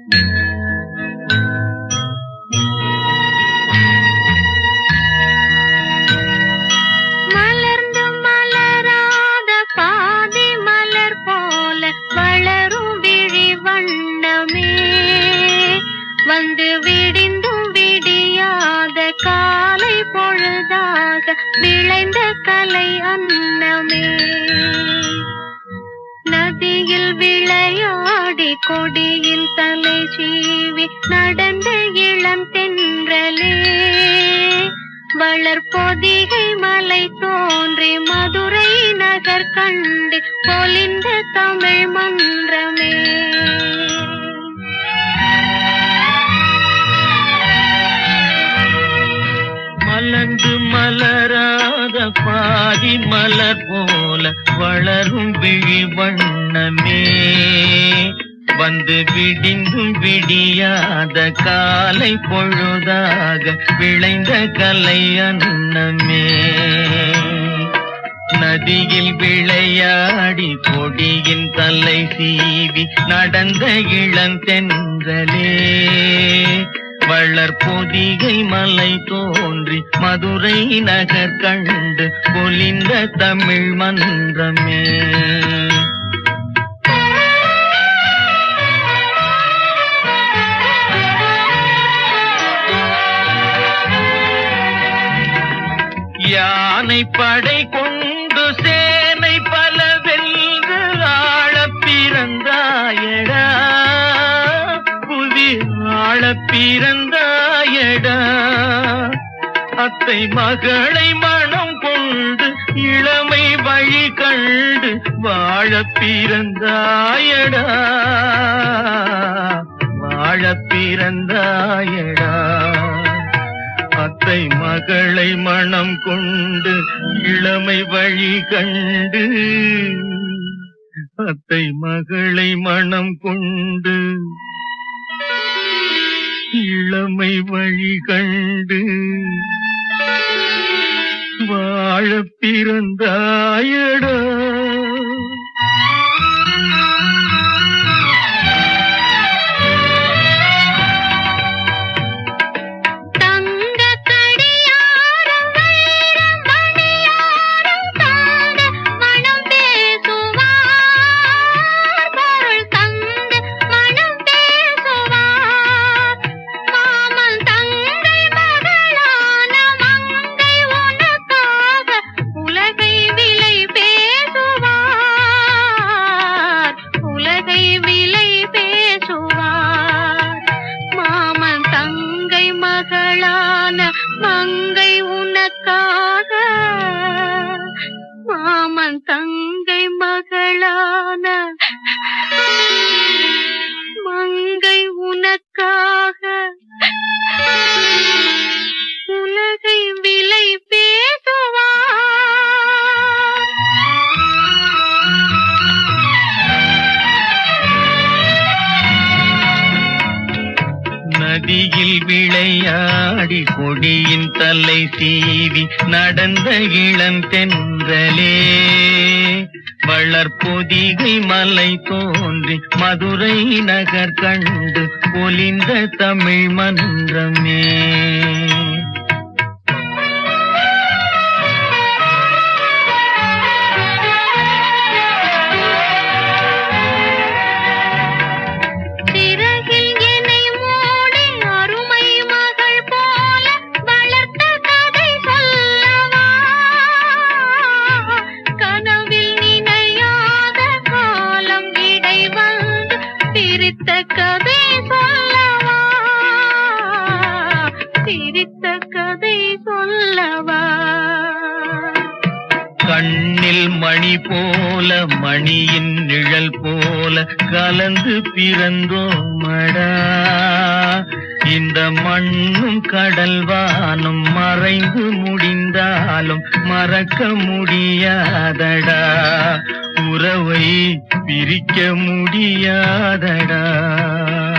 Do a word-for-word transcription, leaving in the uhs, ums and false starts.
மலர்ந்து மலராத பாதி மலர் போல வளரும் விழி வண்ணமே, வந்து விடிந்தும் விடியாத காலை பொழுதாக விளைந்த கலை அன்னமே. நதியில் விளையாடி கொடியில் தலை சீவி நடந்த இளந்தென்றலே, வளர்பொதிகை மலை தோன்றி மதுரை நகர் கண்டு பொலிந்த தமிழ் மன்றமே. மலர்ந்து மலராத பாதி மலர் போல வளரும் விழி வண்ணமே, வந்து விடிந்தும் விடியாத காலை பொழுதாக விளைந்த கலை அன்னமே. நதியில் விளையாடி கொடியின் தலை சீவி நடந்த இளந்தென்றலே, வளர்பொதிகை மலை தோன்றி மதுரை நகர் கண்டு பொலிந்த தமிழ் மன்றமே. யானை படை கொண்டு சேனை பல வென்று ஆள பிறந்தாயடா, புவி ஆள பிறந்தாயடா. அத்தை மகளை மனம் கொண்டு இளமை வழி கண்டு வாழ பிறந்தாயடா, வாழ பிறந்தாயடா. அத்தை மகளை மனம் கொண்டு இளமை வழி கண்டு, அத்தை மகளை மனம் கொண்டு இளமை வழி கண்டு வாழ பிறந்தாயடா. மங்கை உனக்காக, மாமன் தங்கை மகளான மங்கை உனக்காக உலகை விலை பேசுவார். நதியில் விளையாடி கொடியின் தலை சீவி நடந்த இளந்தென்றலே, வளர்பொதிகை மலை தோன்றி மதுரை நகர் கண்டு பொலிந்த தமிழ் மன்றமே. கதை சொல்லவா, சிரித்த கதை சொல்லவா. கண்ணில் மணி போல மணியின் நிழல் போல கலந்து பிறந்தோமடா, இந்த மண்ணும் கடல் வானும் மறைந்து முடிந்தாலும் மறக்க முடியாதடா, உறவை பிரிக்க முடியாதடா.